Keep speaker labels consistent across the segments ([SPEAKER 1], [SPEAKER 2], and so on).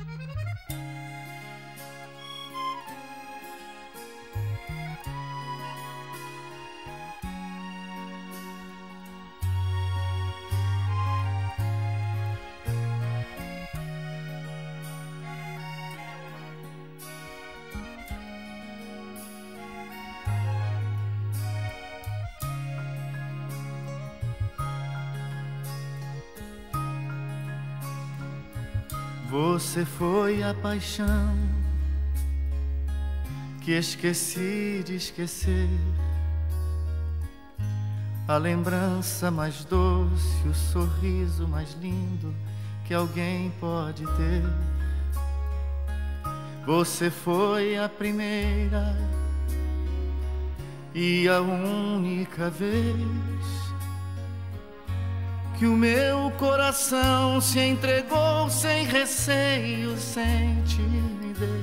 [SPEAKER 1] Você foi a paixão que esqueci de esquecer, a lembrança mais doce, o sorriso mais lindo que alguém pode ter. Você foi a primeira e a única vez que o meu coração se entregou sem receio, sem timidez.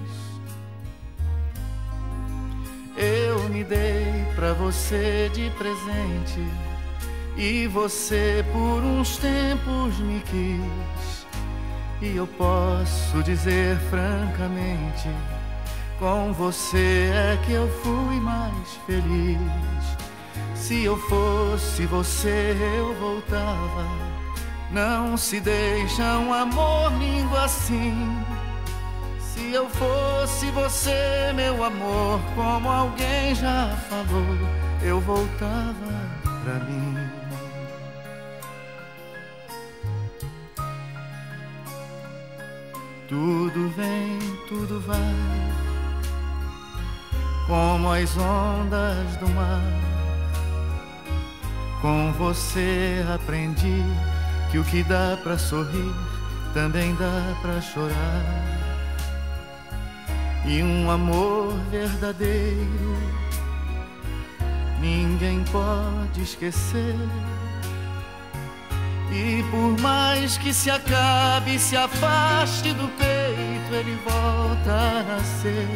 [SPEAKER 1] Eu me dei pra você de presente e você por uns tempos me quis. E eu posso dizer francamente, com você é que eu fui mais feliz. Se eu fosse você, eu voltava. Não se deixa um amor lindo assim. Se eu fosse você, meu amor, como alguém já falou, eu voltava pra mim. Tudo vem, tudo vai, como as ondas do mar. Com você aprendi que o que dá pra sorrir também dá pra chorar. E um amor verdadeiro ninguém pode esquecer. E por mais que se acabe, se afaste do peito, ele volta a nascer.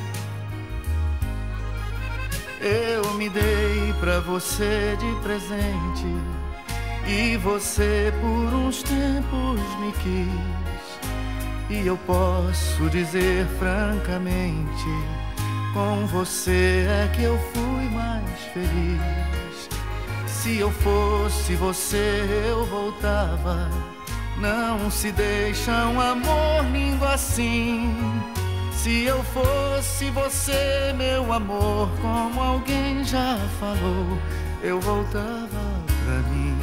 [SPEAKER 1] Eu me dei pra você de presente e você por uns tempos me quis. E eu posso dizer francamente, com você é que eu fui mais feliz. Se eu fosse você, eu voltava. Não se deixa um amor lindo assim. Se eu fosse você, meu amor, como alguém já falou, eu voltava pra mim.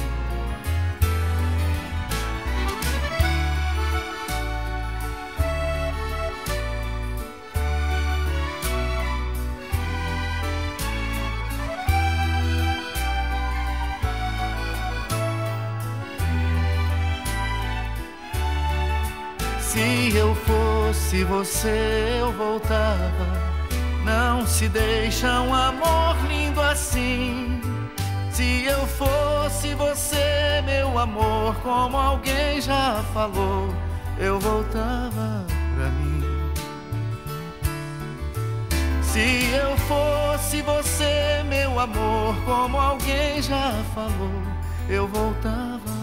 [SPEAKER 1] Se eu fosse você, eu voltava. Não se deixa um amor lindo assim. Se eu fosse você, meu amor, como alguém já falou, eu voltava pra mim. Se eu fosse você, meu amor, como alguém já falou, eu voltava